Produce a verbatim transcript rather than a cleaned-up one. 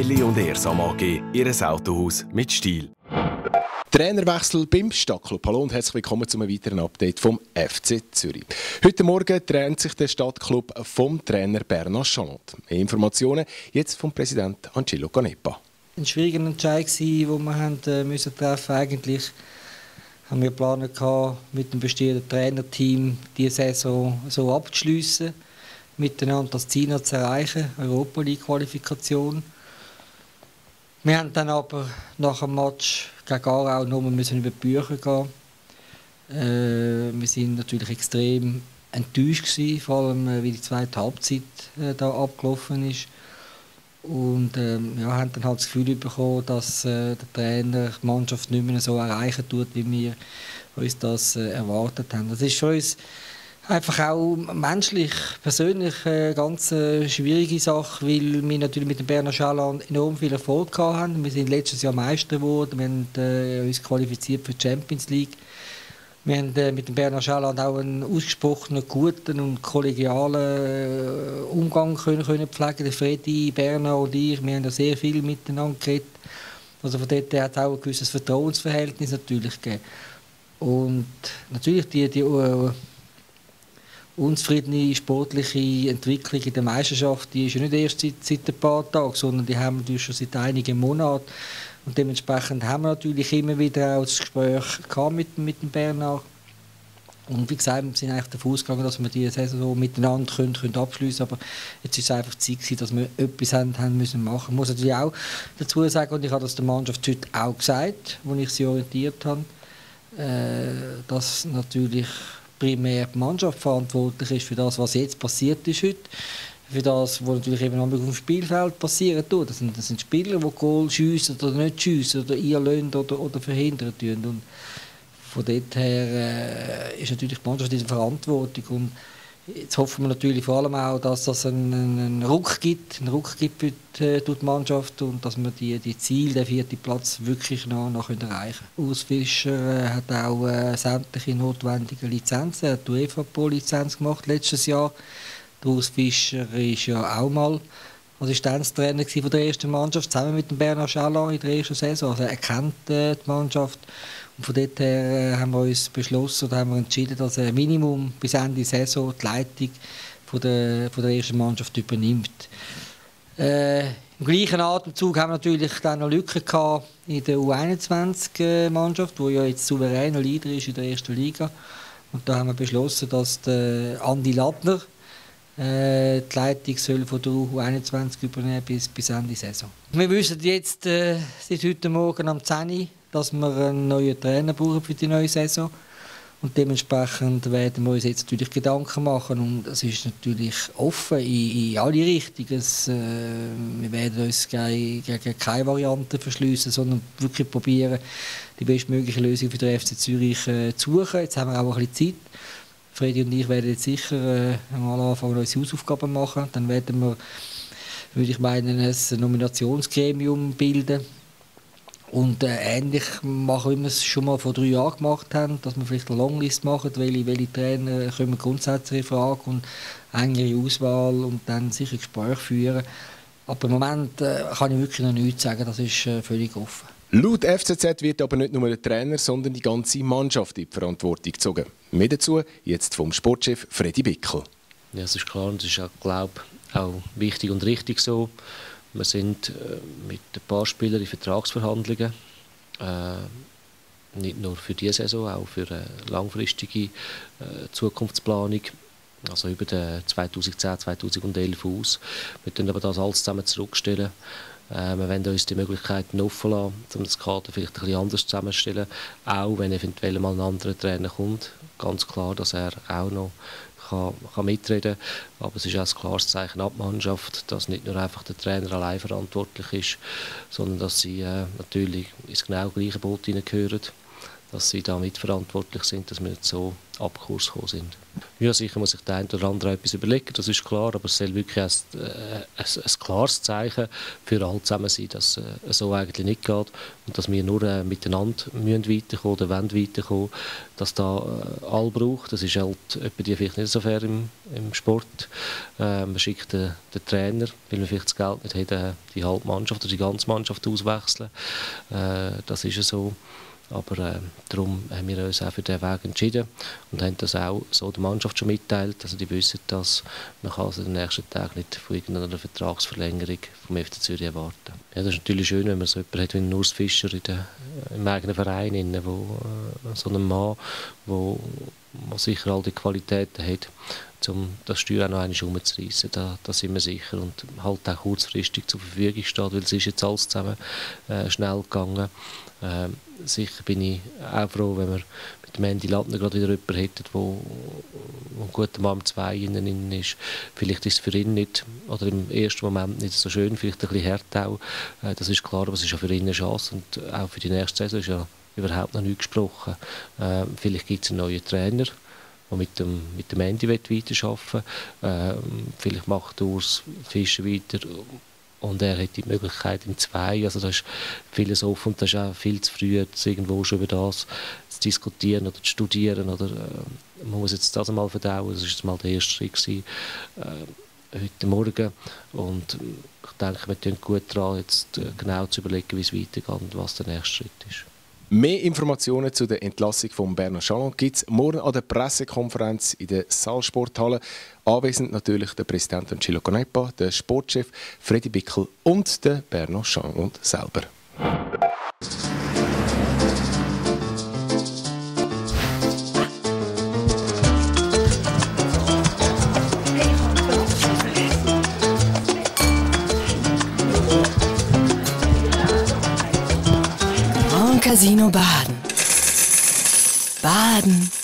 Pirelli und Ersam A G, Ihr Autohaus mit Stil. Trainerwechsel beim Stadtklub. Hallo und herzlich willkommen zu einem weiteren Update vom F C Zürich. Heute Morgen trennt sich der Stadtklub vom Trainer Bernard Chanot. Mehr Informationen jetzt vom Präsidenten Angelo Canepa. Ein schwieriger Entscheid, den wir haben, äh, müssen treffen. Eigentlich haben wir geplant, mit dem bestehenden Trainerteam die Saison so abzuschliessen, miteinander das Ziel noch zu erreichen, Europa League Qualifikation. Wir haben dann aber nach dem Match gegen Aarau nur müssen über die Bücher gehen. Äh, wir waren natürlich extrem enttäuscht gewesen, vor allem äh, wie die zweite Halbzeit äh, da abgelaufen ist. Und ähm, ja, haben dann halt das Gefühl bekommen, dass äh, der Trainer die Mannschaft nicht mehr so erreichen tut, wie wir uns das äh, erwartet haben. Das ist für uns einfach auch menschlich, persönlich eine ganz äh, schwierige Sache, weil wir natürlich mit dem Bernard Chanot enorm viel Erfolg hatten. Wir sind letztes Jahr Meister geworden, wir haben äh, uns qualifiziert für die Champions League. Wir haben äh, mit dem Bernard Chanot auch einen ausgesprochen guten und kollegialen äh, Umgang können, können pflegen. Der Freddy, Bernard und ich, wir haben da sehr viel miteinander geredet. Also von dort hat es auch ein gewisses Vertrauensverhältnis natürlich gegeben. Und natürlich die, die uh, unzufriedene sportliche Entwicklung in der Meisterschaft, die ist ja nicht erst seit, seit ein paar Tagen, sondern die haben wir schon seit einigen Monaten. Und dementsprechend haben wir natürlich immer wieder auch das Gespräch gehabt mit, mit dem Bernard. Und wie gesagt, wir sind eigentlich davon ausgegangen, dass wir diese Saison so miteinander können, können abschliessen können. Aber jetzt ist es einfach Zeit gewesen, dass wir etwas haben, haben müssen machen. Ich muss natürlich auch dazu sagen, und ich habe das der Mannschaft heute auch gesagt, als ich sie orientiert habe, äh, dass natürlich primär die Mannschaft verantwortlich ist für das, was jetzt passiert ist heute. Für das, was natürlich eben auf dem Spielfeld passieren tut. Das sind, das sind Spieler, die Goal schiessen oder nicht schiessen oder einlösen oder, oder verhindern tun. Und von dort her äh, ist natürlich die Mannschaft in der Verantwortung. Und jetzt hoffen wir natürlich vor allem auch, dass das einen, einen Ruck gibt, einen Ruck gibt für die, durch die Mannschaft und dass wir die, die Ziele, den vierten Platz, wirklich noch, noch erreichen können. Urs Fischer äh, hat auch äh, sämtliche notwendigen Lizenzen. Er hat die UEFA Pro-Lizenz gemacht letztes Jahr. Urs Fischer war ja auch mal Assistenztrainer von der ersten Mannschaft, zusammen mit dem Bernard Chanot in der ersten Saison. Also er kennt äh, die Mannschaft. Und von dort her äh, haben wir uns beschlossen oder haben wir entschieden, dass er Minimum bis Ende der Saison die Leitung von der, von der ersten Mannschaft übernimmt. Äh, Im gleichen Atemzug haben wir natürlich dann noch Lücken gehabt in der U einundzwanzig-Mannschaft, die ja jetzt souveräner Leader ist in der ersten Liga. Und da haben wir beschlossen, dass der Andi Lattner äh, die Leitung soll von der U einundzwanzig übernehmen bis, bis Ende der Saison. Wir wissen jetzt äh, seit heute Morgen am zehn Uhr, dass wir einen neuen Trainer brauchen für die neue Saison. Und dementsprechend werden wir uns jetzt natürlich Gedanken machen. Und es ist natürlich offen in, in alle Richtungen. Es, äh, wir werden uns gegen, gegen keine Variante verschliessen, sondern wirklich probieren, die bestmögliche Lösung für den F C Zürich äh, zu suchen. Jetzt haben wir auch ein bisschen Zeit. Freddy und ich werden jetzt sicher äh, mal anfangen, unsere Hausaufgaben machen. Dann werden wir, würde ich meinen, ein Nominationsgremium bilden. Und äh, ähnlich machen, wie wir es schon mal vor drei Jahren gemacht haben, dass wir vielleicht eine Longlist machen, welche, welche Trainer kommen grundsätzlich in Frage und engere Auswahl und dann sicher Gespräche führen. Aber im Moment äh, kann ich wirklich noch nichts sagen, das ist äh, völlig offen. Laut F C Z wird aber nicht nur der Trainer, sondern die ganze Mannschaft in die Verantwortung gezogen. Mehr dazu jetzt vom Sportchef Freddy Bickel. Ja, das ist klar und das ist auch, glaube ich, auch wichtig und richtig so. Wir sind äh, mit ein paar Spielern in Vertragsverhandlungen, äh, nicht nur für diese Saison, auch für eine langfristige äh, Zukunftsplanung, also über den zweitausendzehn zweitausendelf aus. Wir können aber das alles zusammen zurückstellen. Äh, wir wollen uns die Möglichkeiten offen lassen, um das Kader vielleicht ein bisschen anders zusammenzustellen, auch wenn eventuell mal ein anderer Trainer kommt. Ganz klar, dass er auch noch kann, kann mitreden kann. Aber es ist auch ein klares Zeichen an die Mannschaft, dass nicht nur einfach der Trainer allein verantwortlich ist, sondern dass sie äh, natürlich ins genau gleiche Boot hineingehören. dass sie da mitverantwortlich sind, dass wir nicht so Abkurs gekommen sind. Ja, sicher muss sich der eine oder andere etwas überlegen, das ist klar, aber es soll wirklich ein, ein, ein klares Zeichen für alle zusammen sein, dass es so eigentlich nicht geht und dass wir nur äh, miteinander müssen weiterkommen oder wollen weiterkommen, dass da äh, alle braucht. Das ist halt etwa die vielleicht nicht so fair im, im Sport. Äh, man schickt den, den Trainer, weil man vielleicht das Geld nicht hat, äh, die halbe Mannschaft oder die ganze Mannschaft auswechseln. Äh, das ist ja so. Aber äh, darum haben wir uns auch für diesen Weg entschieden und haben das auch so der Mannschaft schon mitteilt. Also die wissen, dass man also den nächsten Tag nicht von irgendeiner Vertragsverlängerung vom F C Zürich erwarten. Ja, das ist natürlich schön, wenn man so jemanden hat wie Urs Fischer in der, im eigenen Verein, in, wo, äh, so einen Mann, wo, wo sicher all die Qualitäten hat, um das Steuer auch noch einmal umzureissen. Da, da sind wir sicher und halt auch kurzfristig zur Verfügung steht, weil es ist jetzt alles zusammen äh, schnell gegangen. Äh, sicher bin ich auch froh, wenn wir mit dem Andy Lattner gerade wieder jemanden hätten, der ein guter Mann mit zwei innen ist. Vielleicht ist es für ihn nicht, oder im ersten Moment nicht so schön, vielleicht ein bisschen hart auch. Äh, das ist klar, aber es ist auch für ihn eine Chance und auch für die nächste Saison ist ja überhaupt noch nicht gesprochen. Äh, vielleicht gibt es einen neuen Trainer, der mit dem, mit dem Andy weiterarbeiten will. Äh, vielleicht macht Urs Fischer weiter und er hat die Möglichkeit in zwei. Also das ist vieles offen und das ist auch viel zu früh, irgendwo schon über das zu diskutieren oder zu studieren. Oder, äh, man muss jetzt das einmal verdauen, das war jetzt mal der erste Schritt gewesen, äh, heute Morgen. Und ich denke, wir tun gut daran, jetzt äh, genau zu überlegen, wie es weitergeht und was der nächste Schritt ist. Mehr Informationen zu der Entlassung von Bernard Chalon gibt es morgen an der Pressekonferenz in der Saalsporthalle. Anwesend natürlich der Präsident Angelo Canepa, der Sportchef Freddy Bickel und der Bernard Chalon selber. Casino Baden. Baden